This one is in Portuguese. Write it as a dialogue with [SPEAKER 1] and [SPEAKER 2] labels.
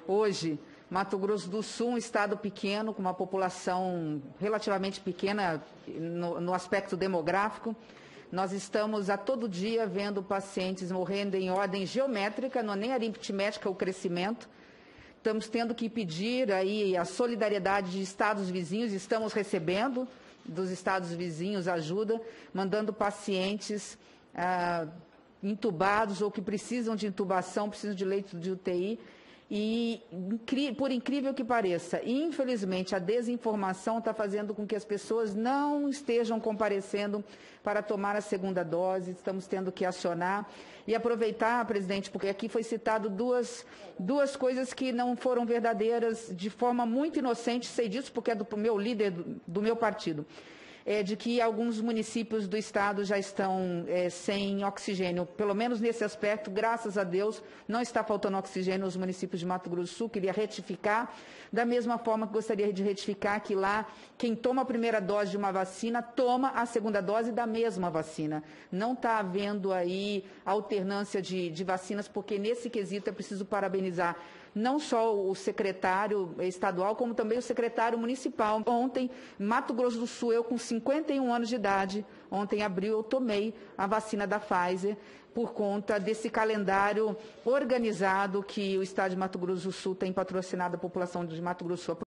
[SPEAKER 1] Hoje, Mato Grosso do Sul, um estado pequeno, com uma população relativamente pequena no aspecto demográfico, nós estamos a todo dia vendo pacientes morrendo em ordem geométrica, não é nem aritmética o crescimento. Estamos tendo que pedir aí a solidariedade de estados vizinhos, estamos recebendo dos estados vizinhos ajuda, mandando pacientes intubados ou que precisam de intubação, precisam de leito de UTI. E, por incrível que pareça, infelizmente, a desinformação está fazendo com que as pessoas não estejam comparecendo para tomar a segunda dose. Estamos tendo que acionar e aproveitar, presidente, porque aqui foi citado duas coisas que não foram verdadeiras de forma muito inocente, sei disso porque é do meu líder do meu partido. De que alguns municípios do estado já estão sem oxigênio, pelo menos nesse aspecto, graças a Deus, não está faltando oxigênio nos municípios de Mato Grosso do Sul. Queria retificar, da mesma forma que gostaria de retificar que lá, quem toma a primeira dose de uma vacina, toma a segunda dose da mesma vacina. Não está havendo aí alternância de vacinas, porque nesse quesito é preciso parabenizar não só o secretário estadual, como também o secretário municipal. Ontem, Mato Grosso do Sul, eu com 51 anos de idade, ontem, em abril, eu tomei a vacina da Pfizer, por conta desse calendário organizado que o estado de Mato Grosso do Sul tem patrocinado a população de Mato Grosso do Sul.